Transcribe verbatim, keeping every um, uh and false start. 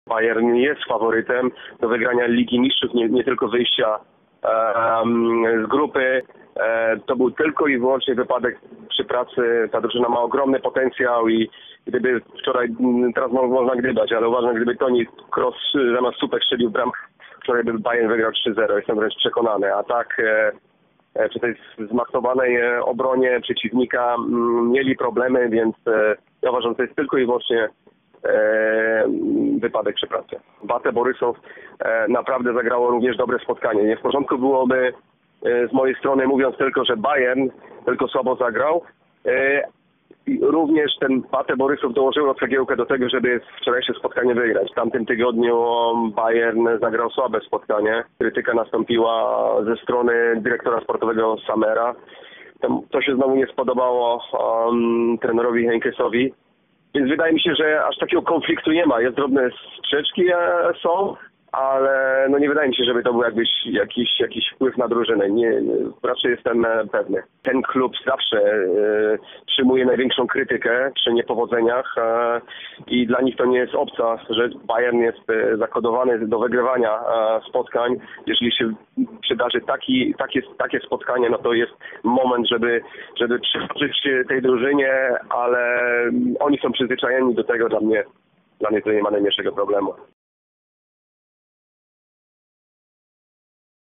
Bayern jest faworytem do wygrania Ligi Mistrzów, nie, nie tylko wyjścia um, z grupy. E, to był tylko i wyłącznie wypadek przy pracy. Ta drużyna ma ogromny potencjał i gdyby wczoraj, teraz można gdybać, ale uważam, gdyby Toni Kroos zamiast Supek strzelił bramkę, wczoraj by Bayern wygrał trzy zero. Jestem wręcz przekonany. A tak e, przy tej zmasowanej obronie przeciwnika m, mieli problemy, więc e, ja uważam, że to jest tylko i wyłącznie E, wypadek przy pracy. Bate Borysow e, naprawdę zagrało również dobre spotkanie. Nie w porządku byłoby e, z mojej strony mówiąc tylko, że Bayern tylko słabo zagrał. E, również ten Bate Borysow dołożył cegiełkę do tego, żeby wczorajsze spotkanie wygrać. W tamtym tygodniu Bayern zagrał słabe spotkanie. Krytyka nastąpiła ze strony dyrektora sportowego Samera. To, to się znowu nie spodobało um, trenerowi Heynckessowi. Więc wydaje mi się, że aż takiego konfliktu nie ma. Jest drobne sprzeczki są, ale no nie wydaje mi się, żeby to był jakbyś, jakiś, jakiś wpływ na drużynę. Nie, raczej jestem pewny. Ten klub zawsze e, przyjmuje największą krytykę przy niepowodzeniach e, i dla nich to nie jest obca, że Bayern jest e, zakodowany do wygrywania e, spotkań. Jeżeli się przydarzy taki, takie, takie spotkanie, no to jest moment, żeby, żeby przyjrzeć się tej drużynie, ale oni są przyzwyczajeni do tego. Dla mnie, dla mnie to nie ma najmniejszego problemu.